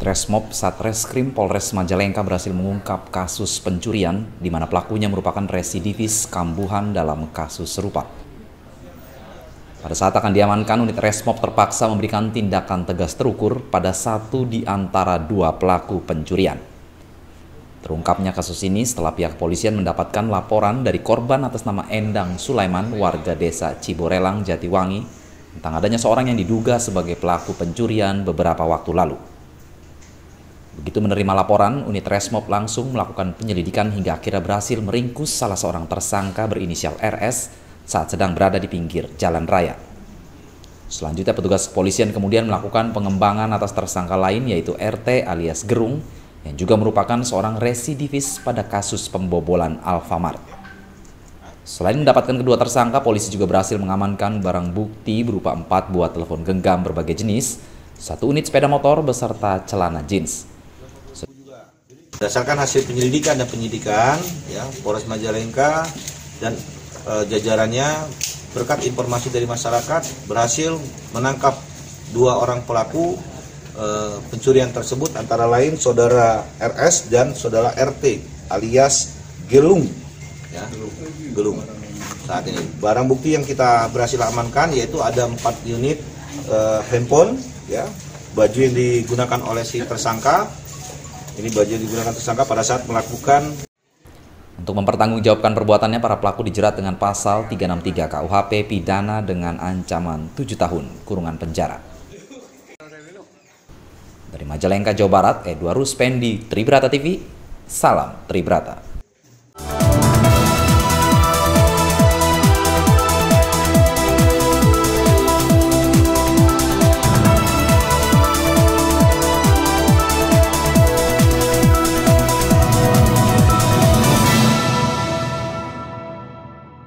Resmob Satreskrim Polres Majalengka berhasil mengungkap kasus pencurian di mana pelakunya merupakan residivis kambuhan dalam kasus serupa. Pada saat akan diamankan, unit Resmob terpaksa memberikan tindakan tegas terukur pada satu di antara dua pelaku pencurian. Terungkapnya kasus ini setelah pihak kepolisian mendapatkan laporan dari korban atas nama Endang Sulaiman, warga desa Ciborelang, Jatiwangi, tentang adanya seorang yang diduga sebagai pelaku pencurian beberapa waktu lalu. Begitu menerima laporan, unit Resmob langsung melakukan penyelidikan hingga akhirnya berhasil meringkus salah seorang tersangka berinisial RS saat sedang berada di pinggir jalan raya. Selanjutnya petugas kepolisian kemudian melakukan pengembangan atas tersangka lain yaitu RT alias Gerung yang juga merupakan seorang residivis pada kasus pembobolan Alfamart. Selain mendapatkan kedua tersangka, polisi juga berhasil mengamankan barang bukti berupa 4 buah telepon genggam berbagai jenis, 1 unit sepeda motor beserta celana jeans. Berdasarkan hasil penyelidikan dan penyidikan, Polres Majalengka dan jajarannya berkat informasi dari masyarakat berhasil menangkap 2 orang pelaku pencurian tersebut, antara lain saudara RS dan saudara RT alias Gelung. Gelung. Saat ini barang bukti yang kita berhasil amankan yaitu ada 4 unit handphone, baju yang digunakan oleh si tersangka. Ini baju yang digunakan tersangka pada saat melakukan. Untuk mempertanggungjawabkan perbuatannya, para pelaku dijerat dengan pasal 363 KUHP pidana dengan ancaman 7 tahun kurungan penjara. Dari Majalengka, Jawa Barat, Edward Ruspendi, Tribrata TV, salam Tribrata.